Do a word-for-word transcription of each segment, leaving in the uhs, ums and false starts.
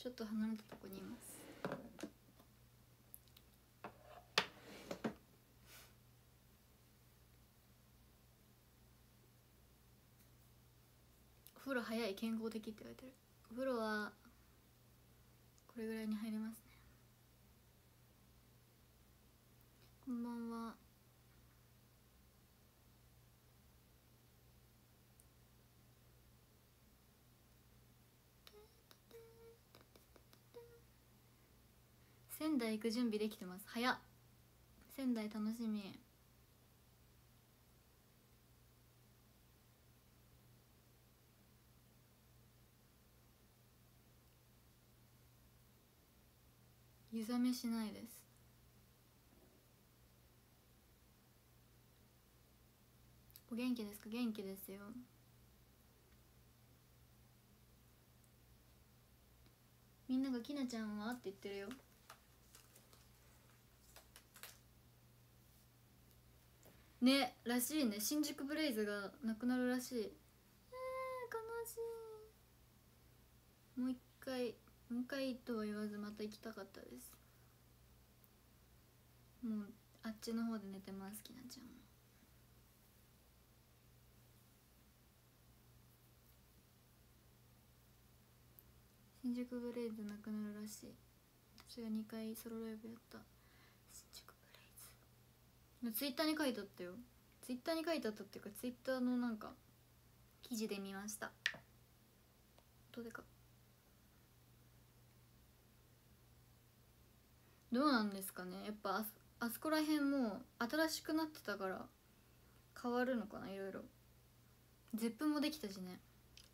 ちょっと離れたとこにいます。お風呂早い、健康的って言われてる。お風呂はこれぐらいに入れますね。こんばんは。仙台行く準備できてます。早っ。仙台楽しみ。湯冷めしないです。お元気ですか？元気ですよ。みんながきなちゃんはって言ってるよ。ね、らしいね。新宿ブレイズがなくなるらしい。えー、悲しい。もう一回もう一回とは言わずまた行きたかったです。もうあっちの方で寝てます、きなちゃんも。新宿ブレイズなくなるらしい。私がにかいソロライブやった新宿ブレイズ、ツイッターに書いてあったよ。ツイッターに書いてあったっていうか、ツイッターのなんか記事で見ました。どうでか。どうなんですかね。やっぱあそあそこら辺も新しくなってたから変わるのかな、いろいろ。ゼップもできたしね。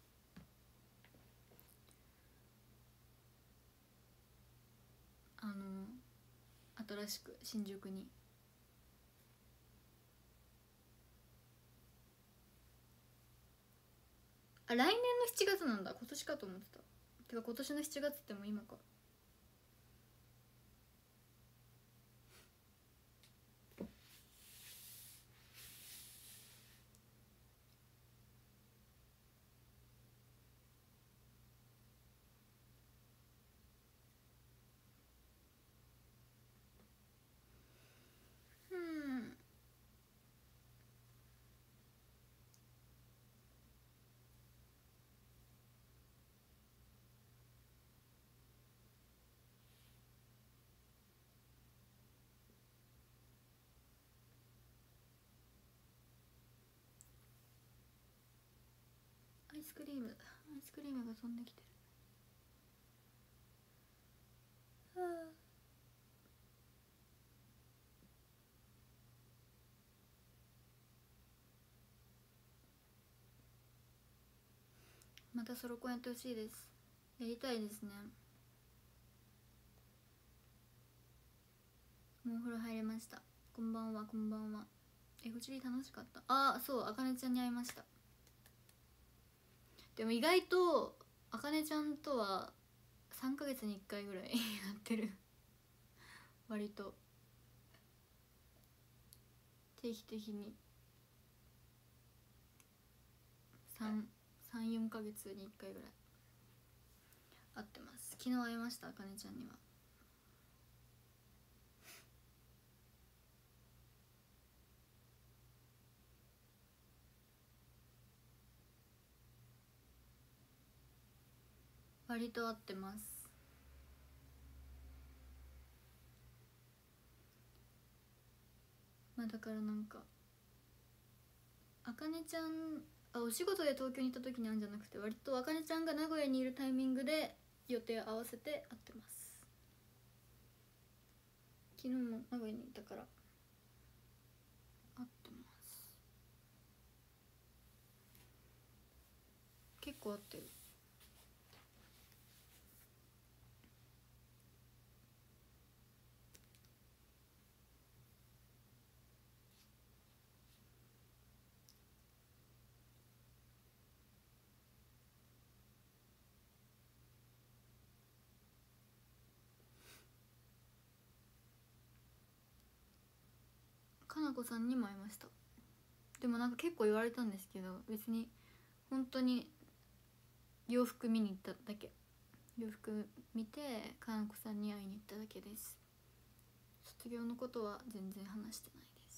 あの新しく新宿に。あ、来年のしちがつなんだ。今年かと思ってた。てか今年のしちがつってもう今か。うんアイスクリーム、アイスクリームが飛んできてる。はあ、またソロコンやってほしいです。やりたいですね。もうお風呂入れました。こんばんは。こんばんは。え、こちり楽しかった。あ、そう、あかねちゃんに会いました。でも意外とあかねちゃんとはさんかげつにいっかいぐらいやってる。割と定期的にさん、よんかげつにいっかいぐらい会ってます。昨日会いました、あかねちゃんには。割と会ってます。まあだからなんかあかねちゃん、あ、お仕事で東京に行った時に会うんじゃなくて、割とあかねちゃんが名古屋にいるタイミングで予定合わせて会ってます。昨日も名古屋にいたから会ってます。結構会ってる。かなこさんにも会いました。でもなんか結構言われたんですけど、別に本当に洋服見に行っただけ。洋服見です。卒業のことは全然話してないです。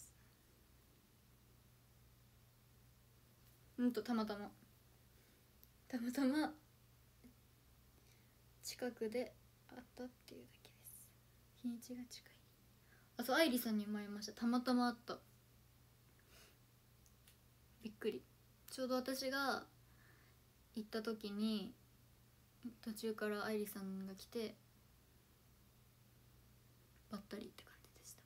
うんとたまたまたまたま近くで会ったっていうだけです。日にちが近い。あ、そう、愛理さんにも会いました。たまたま会った。びっくり。ちょうど私が行った時に途中から愛理さんが来てばったりって感じでした。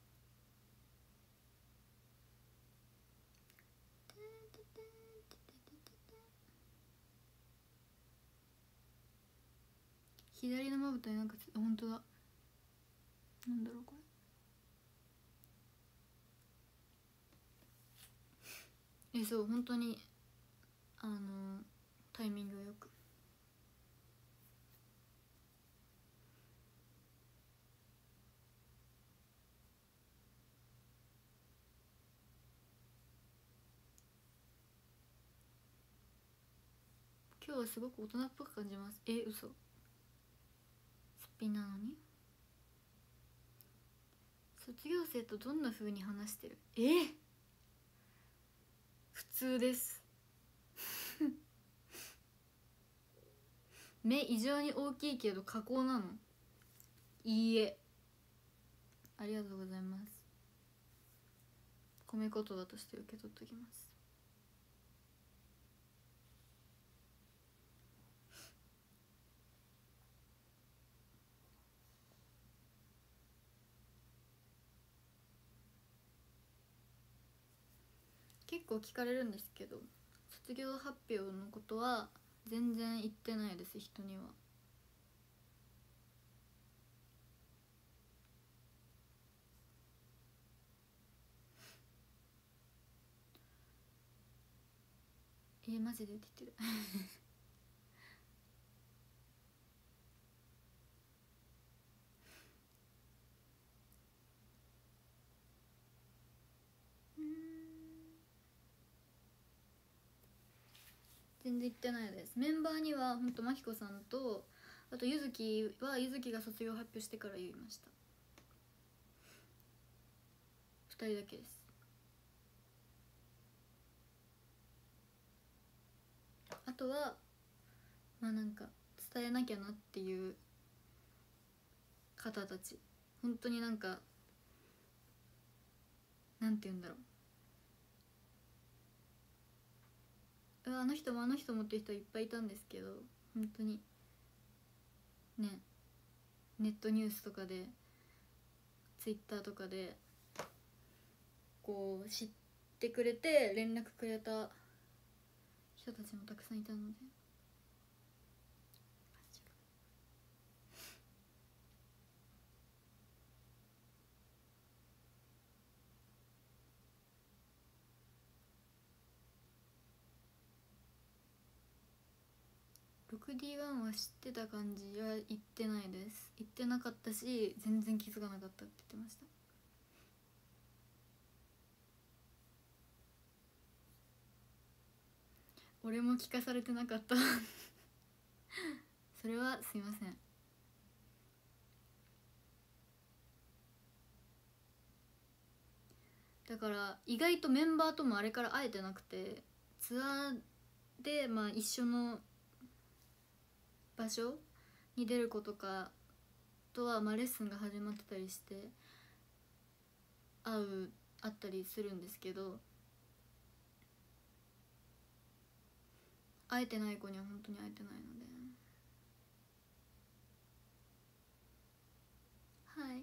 左のまぶたになんかつ、本当だ、なんだろうこれ。え、そう本当にあのタイミングよく。今日はすごく大人っぽく感じます。え、嘘。すっぴんなのに。卒業生とどんな風に話してる？え、普通です目異常に大きいけど加工なの？いいえ、ありがとうございます。褒め言葉として受け取っときます。結構聞かれるんですけど、卒業発表のことは全然言ってないです、人には。えー、マジでって言ってる全然言ってないです。メンバーにはほんとまきこさんと、あとゆずきはゆずきが卒業発表してから言いました。ふたりだけです。あとはまあなんか伝えなきゃなっていう方たち、本当になんかなんて言うんだろう、あの人もあの人もっていう人いっぱいいたんですけど、本当にね、ネットニュースとかでツイッターとかでこう知ってくれて連絡くれた人たちもたくさんいたので、ろくディーワン は知ってた感じは言ってないです。言ってなかったし全然気づかなかったって言ってました。俺も聞かされてなかったそれはすいません。だから意外とメンバーともあれから会えてなくて、ツアーでまあ一緒の場所に出る子とかとはまあレッスンが始まってたりして会う会ったりするんですけど、会えてない子には本当に会えてないので、はい。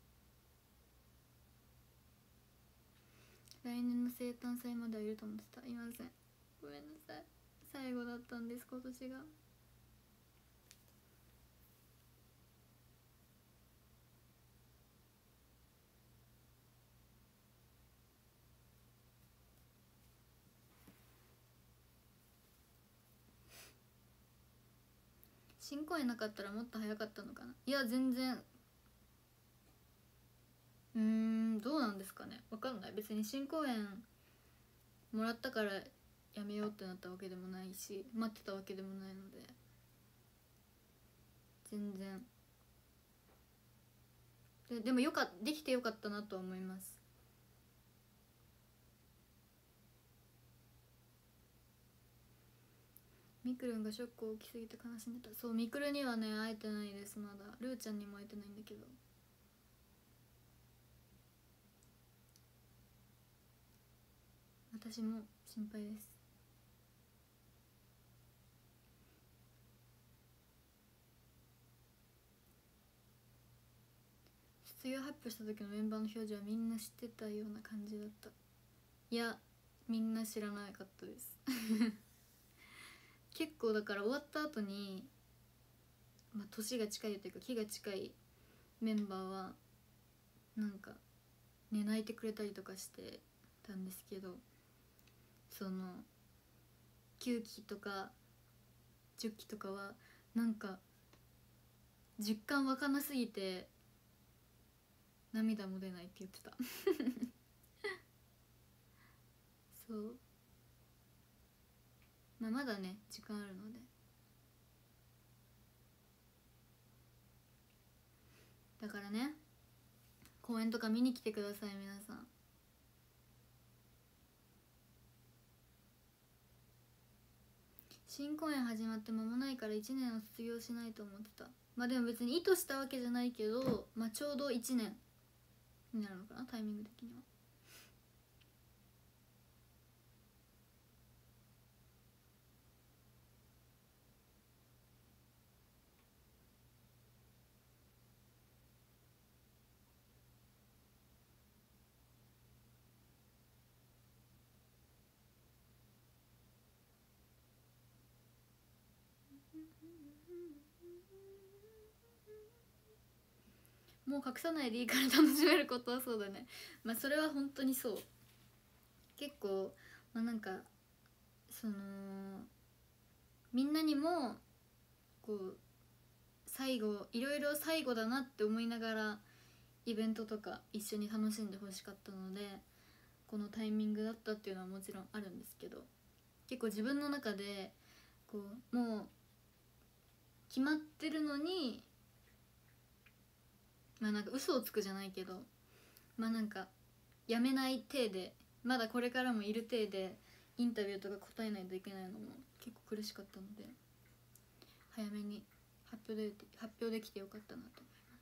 来年の生誕祭まではいると思ってた。いません、ごめんなさい。最後だったんです今年が。新公演なかったらもっと早かったのかな。いや全然、うーんどうなんですかね、分かんない。別に新公演もらったからやめようってなったわけでもないし、待ってたわけでもないので全然ででもよかできてよかったなとは思います。みくるんがショック大きすぎて悲しんでた。そう、みくるにはね会えてないです。まだルーちゃんにも会えてないんだけど、私も心配です。卒業発表した時のメンバーの表情はみんな知ってたような感じだった。いや、みんな知らなかったです結構だから終わった後に、まあ、年が近いというか気が近いメンバーはなんかね泣いてくれたりとかしてたんですけど、そのきゅうきとかじゅっきとかはなんか実感湧かなすぎて涙も出ないって言ってたそう、まあ、まだね時間あるので、だからね公演とか見に来てください皆さん。新公演始まって間もないからいちねんを卒業しないと思ってた。まあでも別に意図したわけじゃないけど、まあ、ちょうどいちねんになるのかなタイミング的には。もう隠さないでいいから楽しめることはそうだね。まあそれは本当にそう。結構まあなんかそのみんなにもこう最後いろいろ最後だなって思いながらイベントとか一緒に楽しんでほしかったので、このタイミングだったっていうのはもちろんあるんですけど、結構自分の中でこうもう決まってるのに、まあなんか嘘をつくじゃないけど、まあなんかやめない体でまだこれからもいる体でインタビューとか答えないといけないのも結構苦しかったので、早めに発表で発表できてよかったなと思います。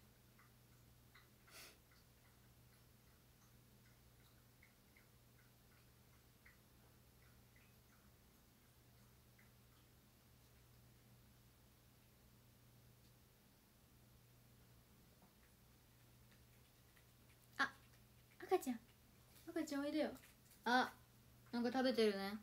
あ、赤ちゃん赤ちゃんおいでよ。あ、なんか食べてるね。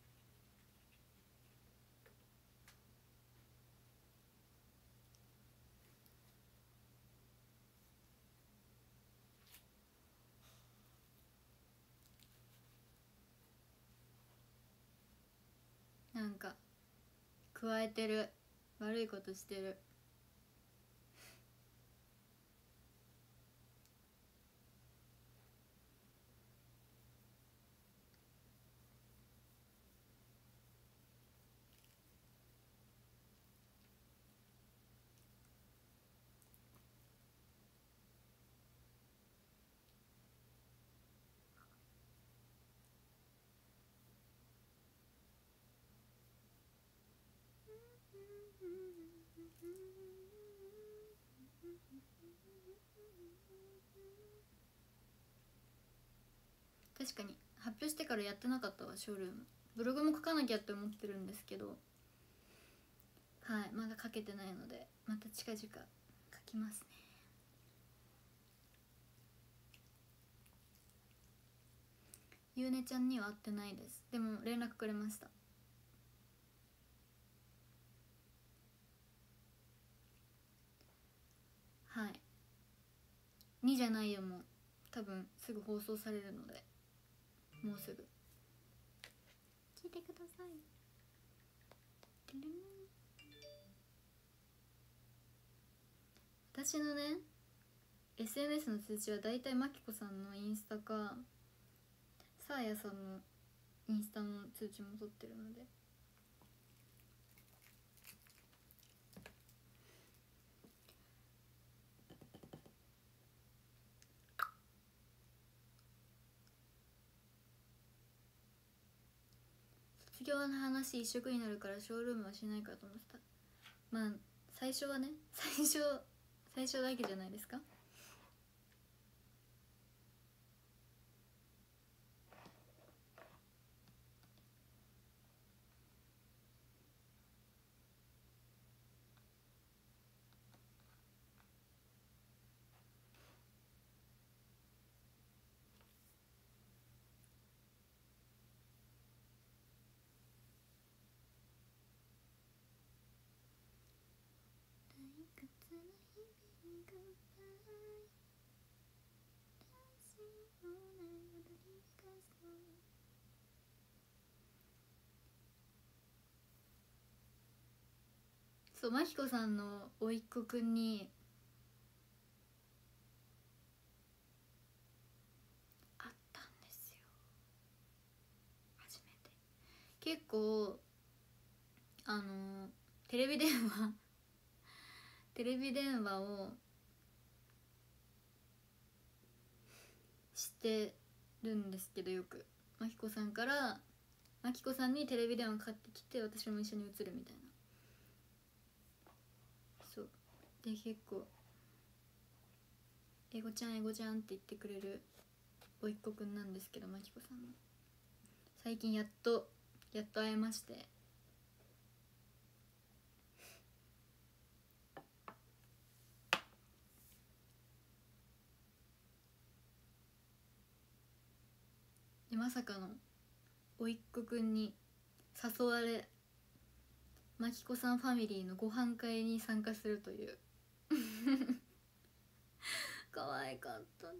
なんか加えてる、悪いことしてる。確かに発表してからやってなかったわショールーム。ブログも書かなきゃって思ってるんですけど、はいまだ書けてないのでまた近々書きますね。ゆうねちゃんには会ってないです。でも連絡くれました。はいにじゃないよ、もう多分すぐ放送されるので、もうすぐ聞いてください。私のね エスエヌエス の通知はだいたいまきこさんのインスタかさあやさんのインスタの通知も取ってるので、 卒業の話一色になるからショールームはしないかと思ってた。まあ最初はね、最初最初だけじゃないですか。そう、まきこさんの甥っ子くんに会ったんですよ、初めて。結構あのテレビ電話テレビ電話をしてるんですけど、よくまきこさんからまきこさんにテレビ電話かかってきて、私も一緒に映るみたいな。そうで、結構「エゴちゃんエゴちゃん」って言ってくれる甥っ子くんなんですけど、まきこさんの最近やっとやっと会えまして、でまさかの甥っ子くんに誘われ、まきこさんファミリーのご飯会に参加するという可愛かったです。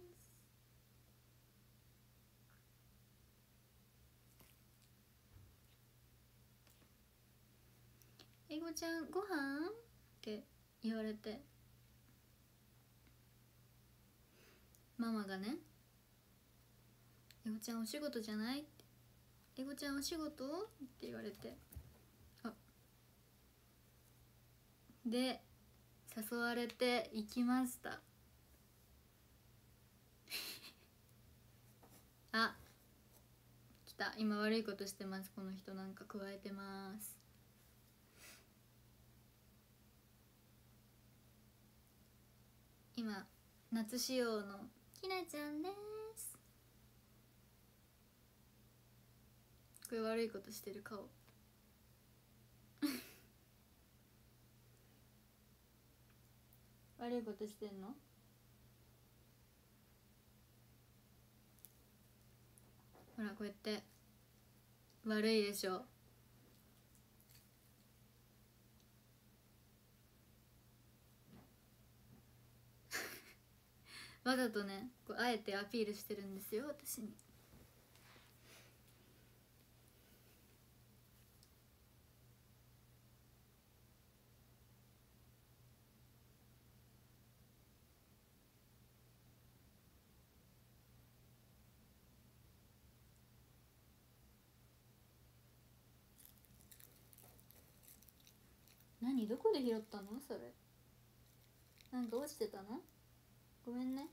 えごちゃんご飯って言われて、ママがね「えごちゃんお仕事じゃない?」って「えごちゃんお仕事?」って言われて、あで誘われて行きましたあ、来た。今悪いことしてます、この人。なんか加えてます。今夏仕様のきなちゃんです。これ悪いことしてる顔悪いことしてんの？ほらこうやって悪いでしょわざとね、こうあえてアピールしてるんですよ、私に。何、どこで拾ったのそれ。なんか落ちてたの？ごめんね。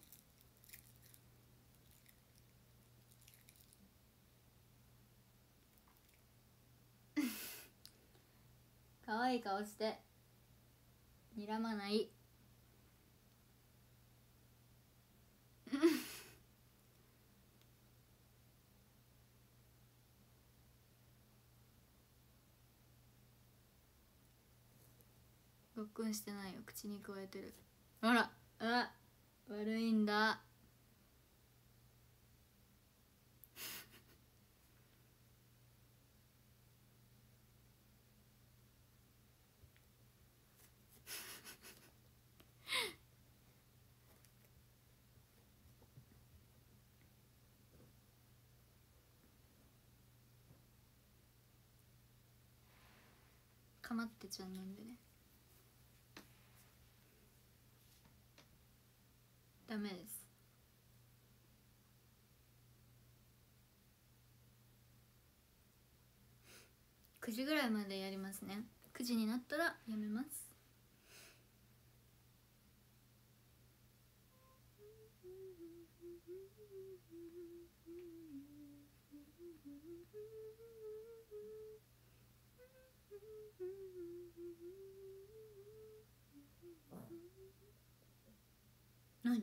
可愛い顔して睨まないロックオンしてないよ、口に加えてる。あら、あ、悪いんだかまってちゃんなんでね、ダメです。くじぐらいまでやりますね。くじになったらやめます。 何？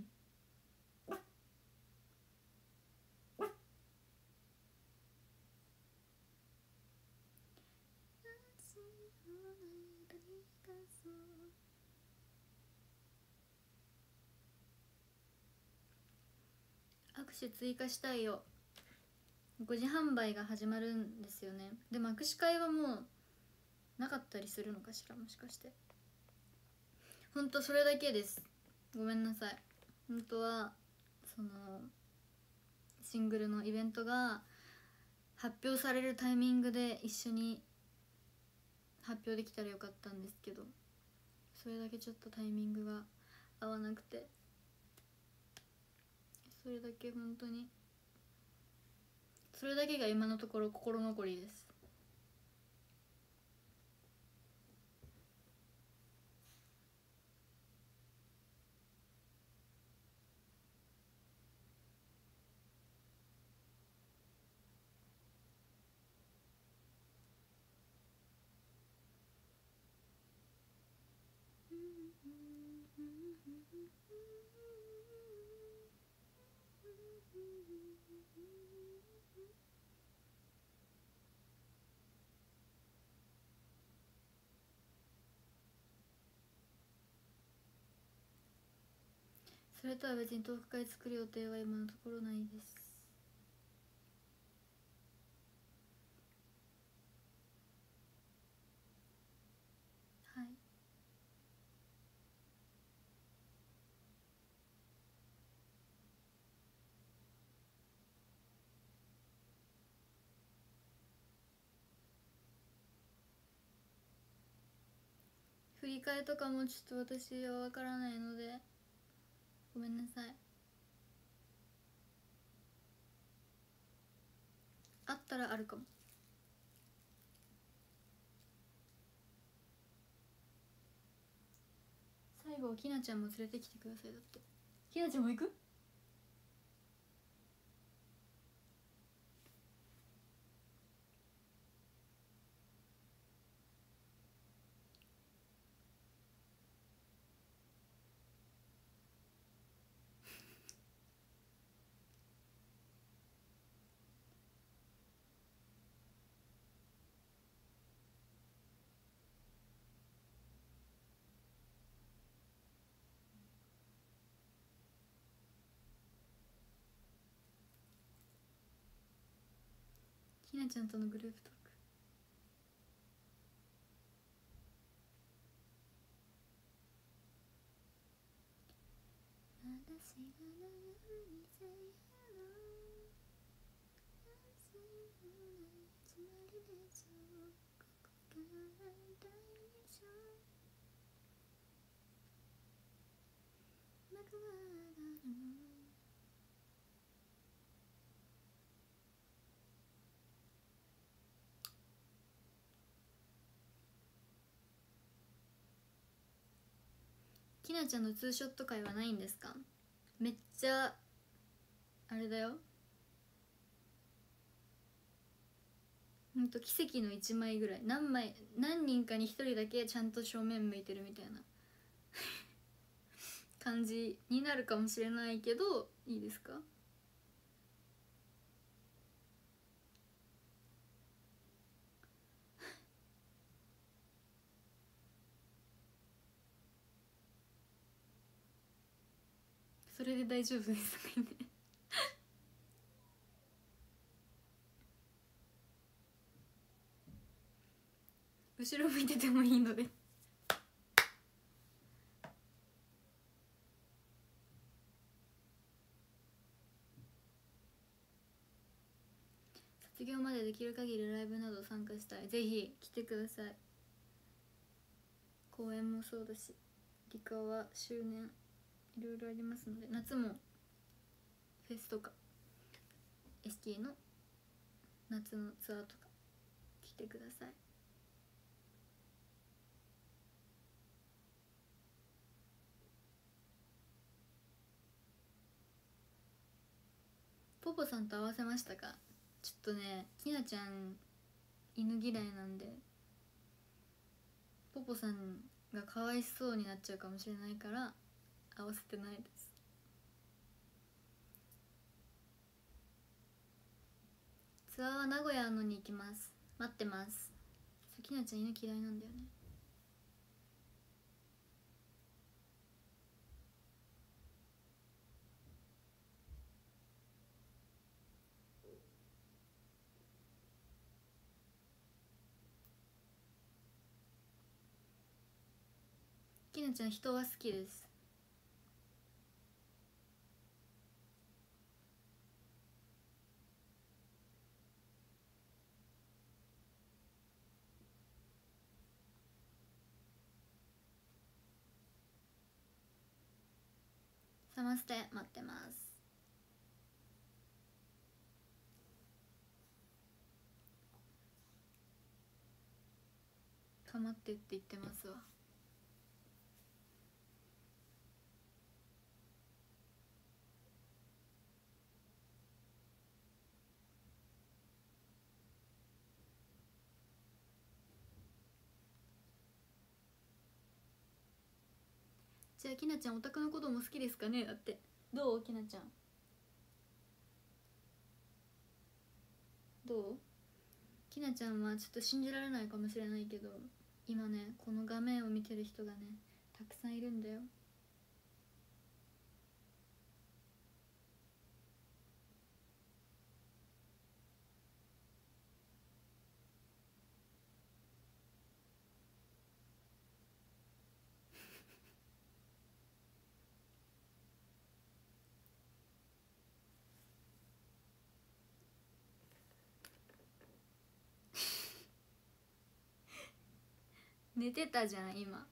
握手追加したいよ。ごじ販売が始まるんですよね。でも握手会はもうなかったりするのかしら、もしかして。ほんとそれだけです。ごめんなさい。本当はそのシングルのイベントが発表されるタイミングで一緒に発表できたらよかったんですけど、それだけちょっとタイミングが合わなくて、それだけ本当にそれだけが今のところ心残りです。それとは別にトーク会作る予定は今のところないです。はい。振り替えとかもちょっと私は分からないのでごめんなさい。あったらあるかも。最後きなちゃんも連れてきてください。だってきなちゃんも行く？ひなちゃんとのグループトーク。私が何にせよつまりでしょう、ここから第二章幕は上がる。きなちゃんのツーショット会はないんですか？めっちゃあれだよ、ほんと奇跡のいちまいぐらい、何枚何人かにひとりだけちゃんと正面向いてるみたいな感じになるかもしれないけど、いいですか？それで大丈夫ですかね後ろ向いててもいいので卒業までできる限りライブなど参加したい。ぜひ来てください。公演もそうだし、理科は周年いろいろありますので、夏もフェスとか エスティー の夏のツアーとか来てください。ポポさんと合わせましたか？ ちょっとねきなちゃん犬嫌いなんでポポさんがかわいそうになっちゃうかもしれないから合わせてないです。ツアーは名古屋のに行きます。待ってます。きなちゃん犬嫌いなんだよね。きなちゃん人は好きです。サマステ待ってます。かまってって言ってますわ。じゃあきなちゃんオタクのことも好きですかね。だってどうきなちゃんどうきなちゃんはちょっと信じられないかもしれないけど今ねこの画面を見てる人がねたくさんいるんだよ。寝てたじゃん今。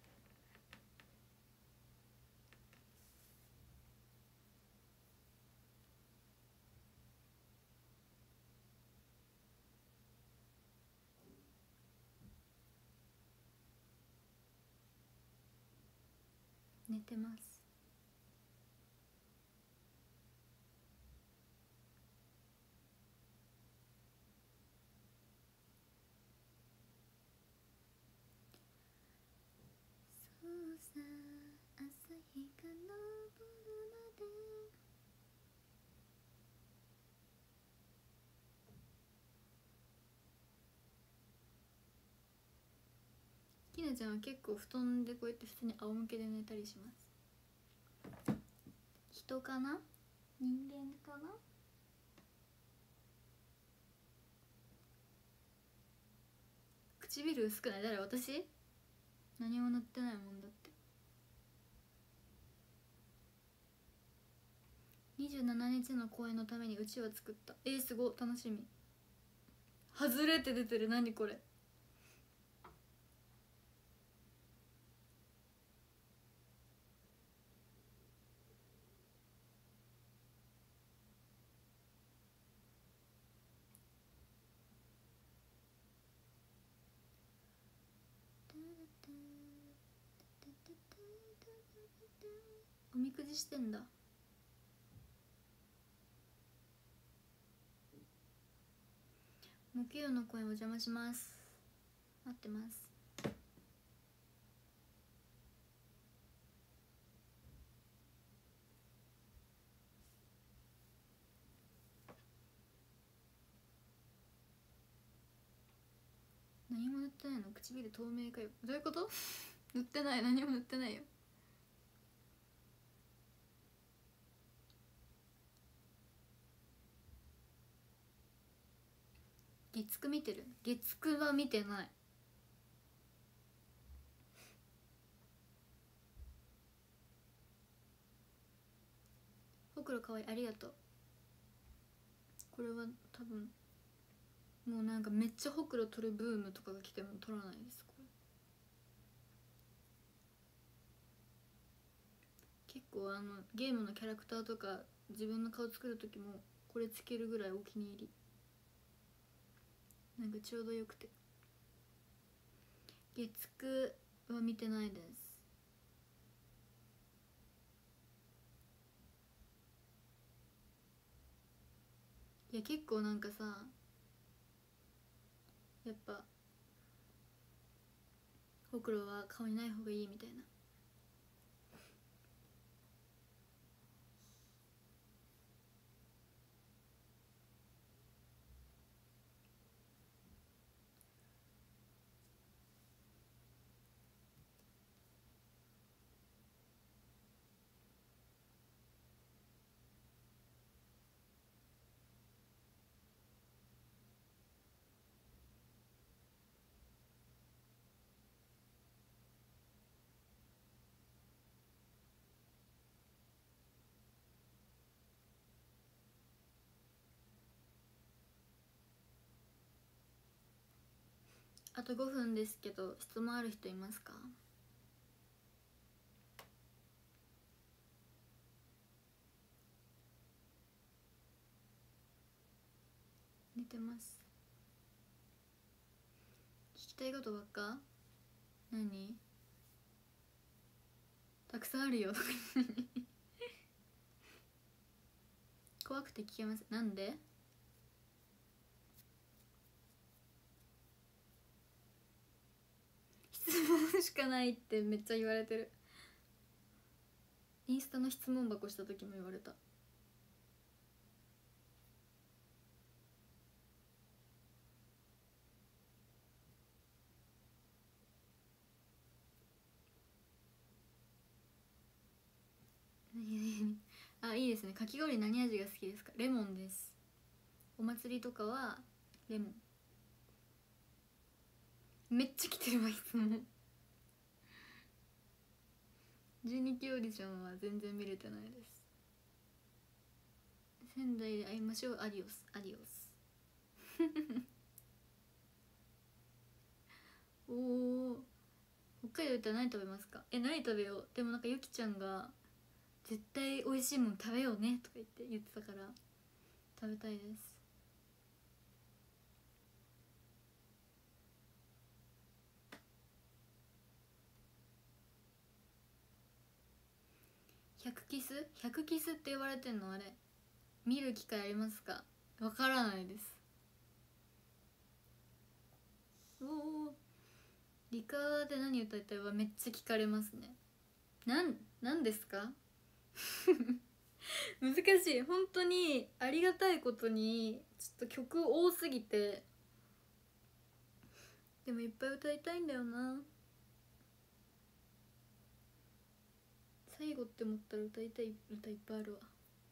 寝てます。そうさ朝日が昇るまできなちゃんは結構布団でこうやって普通に仰向けで寝たりします。人かな人間かな。唇薄くない？誰？私？何も塗ってないもんだって。にじゅうしちにちの公演のためにうちわ作った。えー、すごっ、楽しみ。外れって出てる。何これ。おみくじしてんだ。木曜の声お邪魔します。待ってます。何も塗ってないの？唇透明かよ。どういうこと？塗ってない。何も塗ってないよ。月9見てる？月9は見てない。ほくろかわいい、ありがとう。これは多分もうなんかめっちゃほくろ取るブームとかが来ても取らないです。これ結構あのゲームのキャラクターとか自分の顔作る時もこれつけるぐらいお気に入り。なんかちょうどよくて。月9は見てないです。 いや結構なんかさ、やっぱほくろは顔にない方がいいみたいな。あとごふんですけど、質問ある人いますか？寝てます。聞きたいことばっか？何？たくさんあるよ怖くて聞けます。なんで？質問しかないってめっちゃ言われてる。インスタの質問箱した時も言われた。あ、いいですね。かき氷何味が好きですか？レモンです。お祭りとかはレモン。めっちゃ来てるわ質問じゅうにきオーディションは全然見れてないです。仙台で会いましょう。アディオスアディオスおお、北海道行ったら何食べますか？え、何食べよう。でもなんかゆきちゃんが絶対美味しいもん食べようねとか言って言ってたから食べたいです。ひゃくキス ?ひゃく キスって言われてんの？あれ見る機会ありますか？わからないです。おお、リカで何歌いたいはめっちゃ聞かれますね。なんなんですか難しい。本当にありがたいことにちょっと曲多すぎて、でもいっぱい歌いたいんだよな。最後って思ったら歌いたい歌いっぱいあるわ。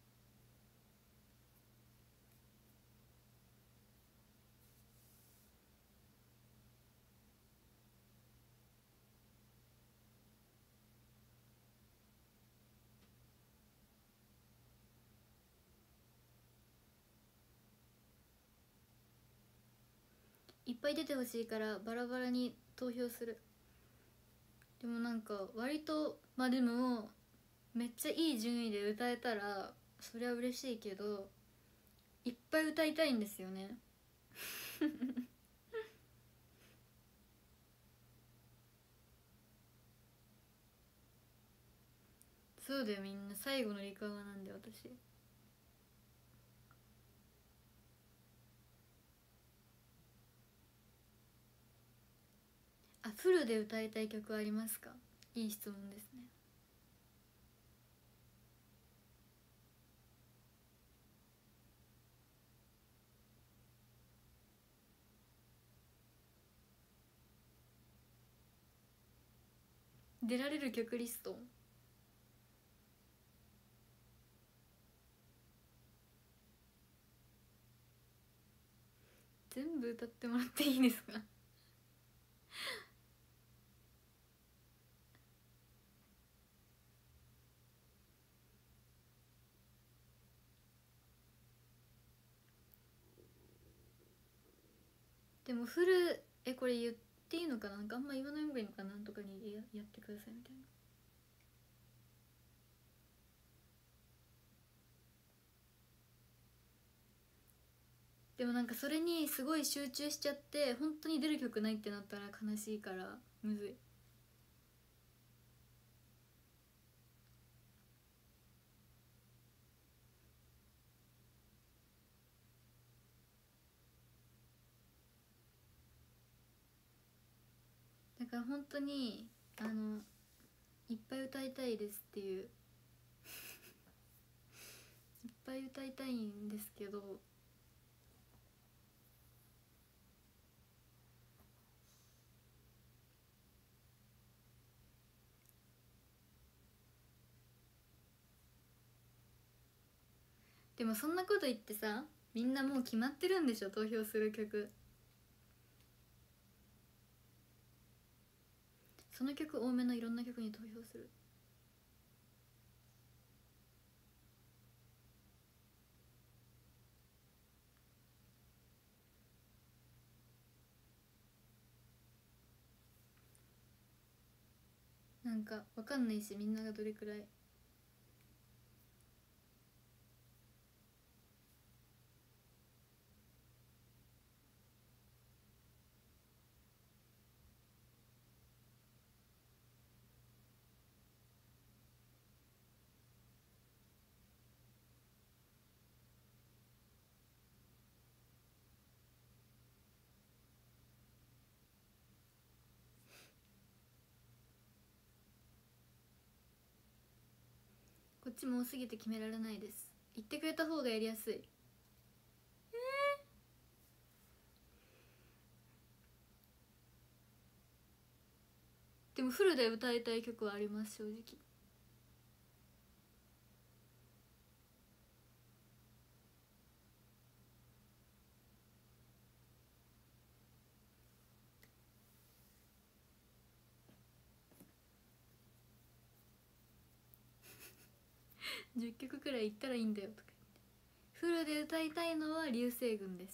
いっぱい出てほしいからバラバラに投票する。でもなんか割とまあでもめっちゃいい順位で歌えたらそりゃ嬉しいけど、いっぱい歌いたいんですよねそうだよ、みんな最後のリカバなんで私。あ、フルで歌いたい曲ありますか？いい質問ですね。出られる曲リスト？全部歌ってもらっていいですか？でもフル、えこれ言っていいのかな、なんかあんま言わない方がいいのかなとかにややってくださいみたいな。でもなんかそれにすごい集中しちゃって本当に出る曲ないってなったら悲しいからむずい。 だから本当にあのいっぱい歌いたいですっていういっぱい歌いたいんですけど、でもそんなこと言ってさ、みんなもう決まってるんでしょ、投票する曲。その曲多めのいろんな曲に投票する。なんかわかんないし、みんながどれくらい。こっちも多すぎて決められないです。言ってくれた方がやりやすい。でもフルで歌いたい曲はあります、正直。じゅっきょくくらい行ったらいいんだよとか言って。フルで歌いたいのは流星群です。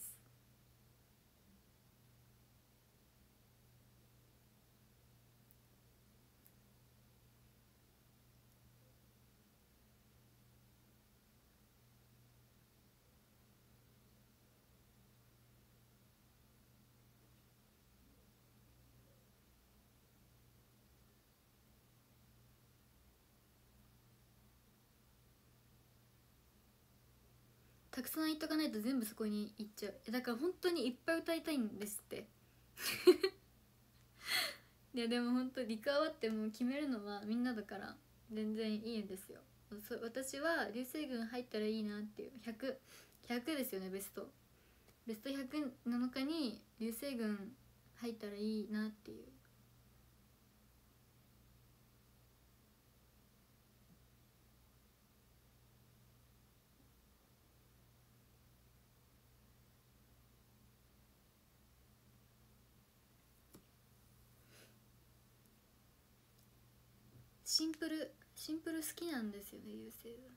たくさん言っとかないと全部そこに行っちゃう。だから本当にいっぱい歌いたいんですっていやでも本当リクアワってもう決めるのはみんなだから全然いいんですよ。そ私は流星群入ったらいいなっていう。ひゃく、ひゃくですよね、ベストベストひゃくなのかに流星群入ったらいいなっていう。シンプルシンプル好きなんですよね、流星群。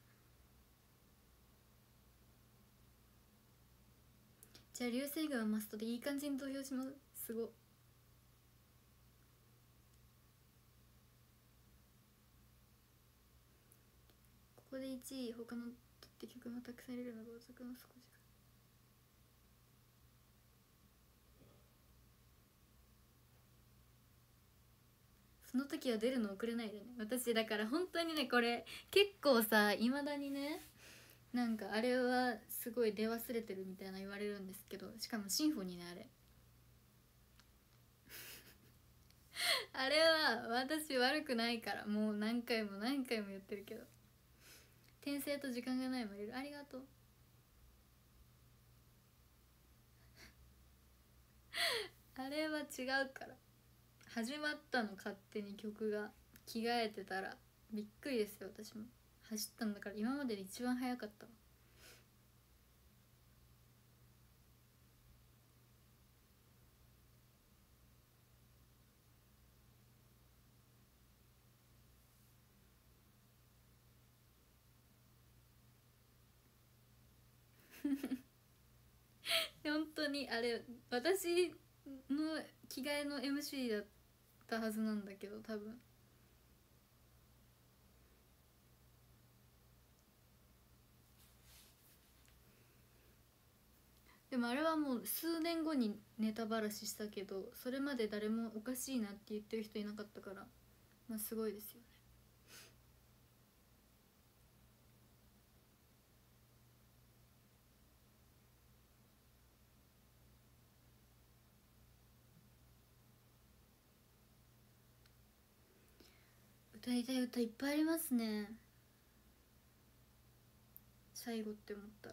じゃあ流星群はマストでいい感じに投票します。すごっ。ここでいちい、他の取って曲もたくさん入れるのが遅くの少しか。その時は出るの遅れないでね。私だから本当にね、これ結構さ、いまだにね、なんかあれはすごい出忘れてるみたいな言われるんですけど、しかもシンフォニーね、あれあれは私悪くないから、もう何回も何回も言ってるけど。転生と時間がないも入れる、ありがとうあれは違うから。始まったの、勝手に曲が。着替えてたらびっくりですよ、私も。走ったんだから今までで一番早かったわ本当にあれ私の着替えの エムシー だったはずなんだけど、多分。でもあれはもう数年後にネタばらししたけど、それまで誰もおかしいなって言ってる人いなかったから、まあすごいですよね。 歌いたい歌いっぱいありますね。最後って思ったら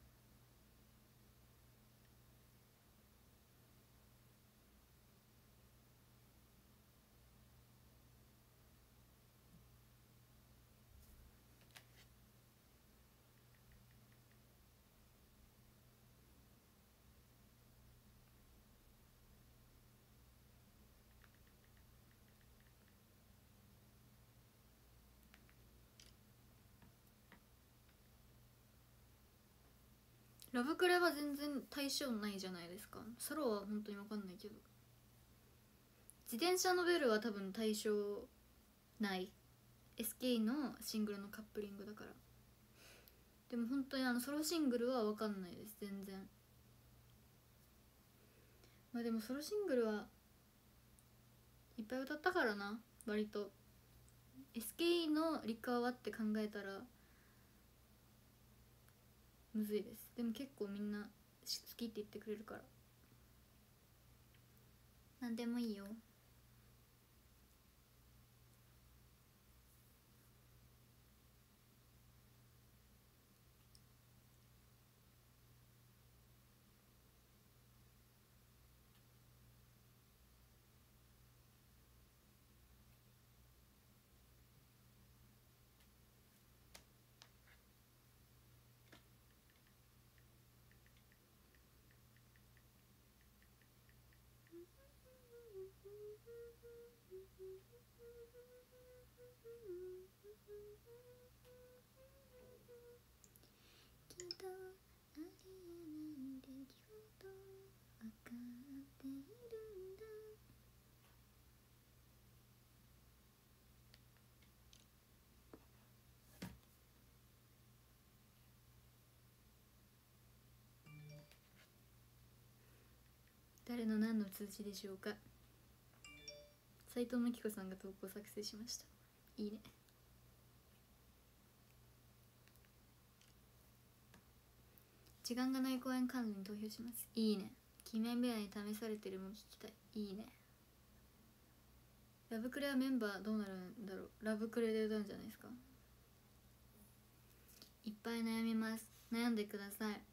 ラブクレは全然対象ないじゃないですか。ソロは本当に分かんないけど、自転車のベルは多分対象ない。 エスケー のシングルのカップリングだから。でも本当にあのソロシングルは分かんないです全然。まあでもソロシングルはいっぱい歌ったからな割と。 エスケー のリカはって考えたらむずいです。でも結構みんな好きって言ってくれるから何でもいいよ。きっとありえない出来事分かっているんだ。誰の何の通知でしょうか。斉藤真希子さんが投稿作成しました。いいね。時間がない公演管理に投票します。いいね。記念部屋に試されてるも聞きたい。いいね。ラブクレはメンバーどうなるんだろう。ラブクレで歌うんじゃないですか。いっぱい悩みます。悩んでください。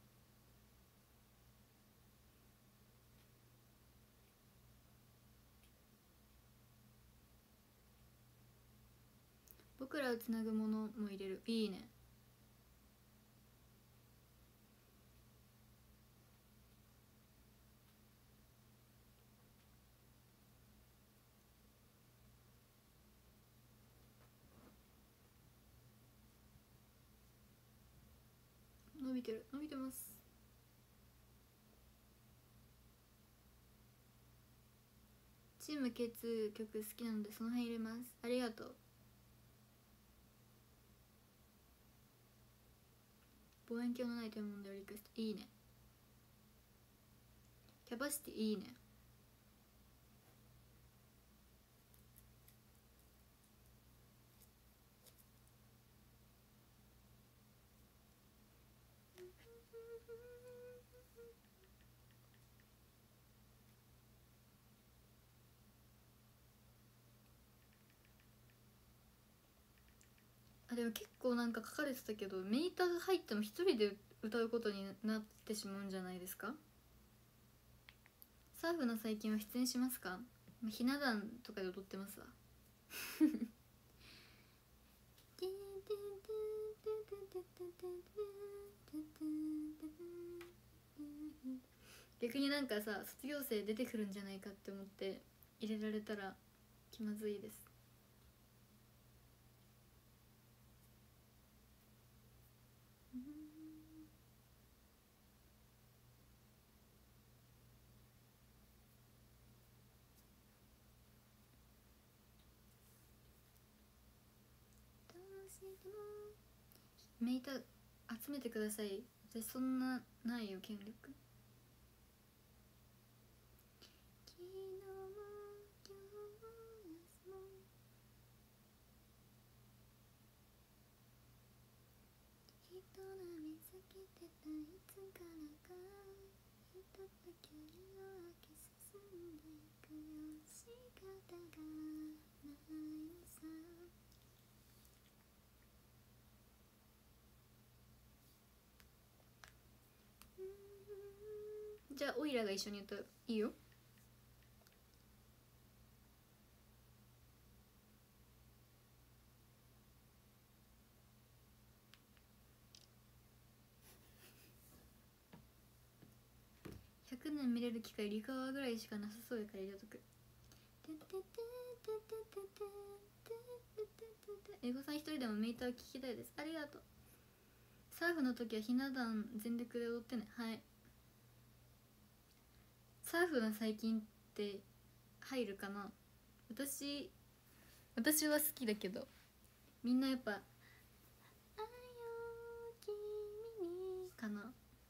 僕らをつなぐものも入れる。いいね。伸びてる伸びてます。チーム ケーツー 曲好きなのでその辺入れます。ありがとう。望遠鏡のない天文台をリクエスト。いいね。キャパシティいいね。あでも結構なんか書かれてたけど、メーターが入っても一人で歌うことになってしまうんじゃないですか。サーフの最近は出演しますか。ひな壇とかで踊ってますわ。逆になんかさ、卒業生出てくるんじゃないかって思って入れられたら気まずいです。メイタ集めてください。私そんなないよ権力。昨日も今日も明日も人並み避けてたいつからか人と距離を空け進んでいくよ。仕方がないさ。 じゃあオイラが一緒に歌う。いいよ。ひゃくねん見れる機会リカワぐらいしかなさそうやから入れとく。エゴさん一人でもメイター聞きたいです。ありがとう。サーフの時はひな壇全力で踊ってね。はい。サーフの最近って入るかな。私私は好きだけど、みんなやっぱ「あよ君に」かな。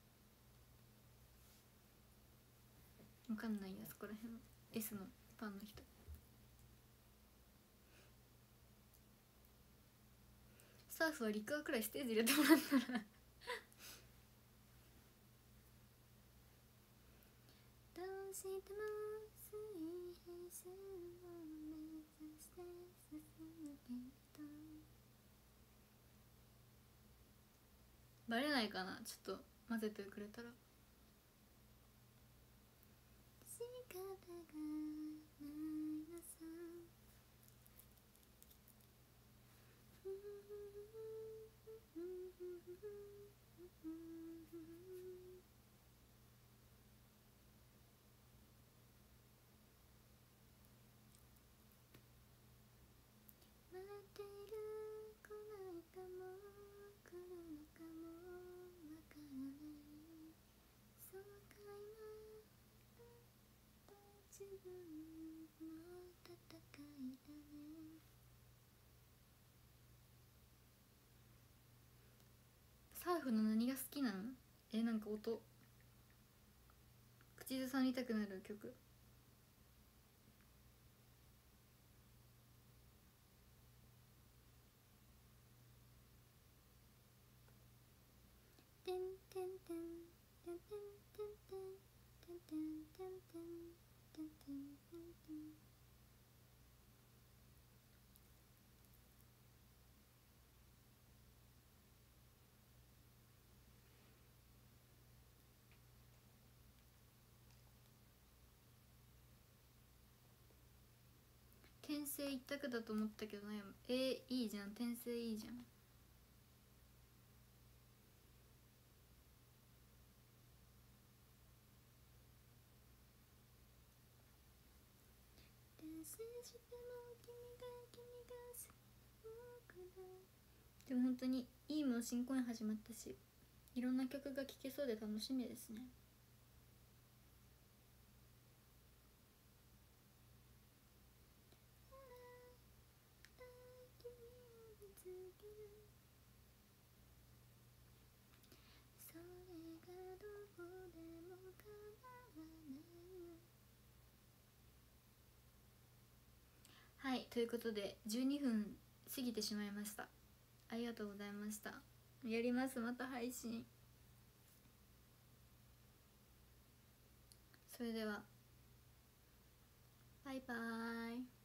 わかんないや、そこら辺の S のファンの人。サーフはリカーくらいステージ入れてもらったらどうしても水平線を目指して進むけど、バレないかな。ちょっと混ぜてくれたら。仕方がないのさ。待っている、来ないかも、来るのかもわからない。そのくらいは自分の戦いだね。サーフの何が好きなの？え、なんか音口ずさみたくなる曲。てんてんてんてんてんてんてんてんてんてんてんてんてんてんてん。転生一択だと思ったけどね。えー、いいじゃん、転生いいじゃん。でも本当にいいもん新公演始まったし、いろんな曲が聴けそうで楽しみですね。それがどこでも構わないよ。はい、ということでじゅうにふん過ぎてしまいました。ありがとうございました。やります、また配信。それではバイバーイ。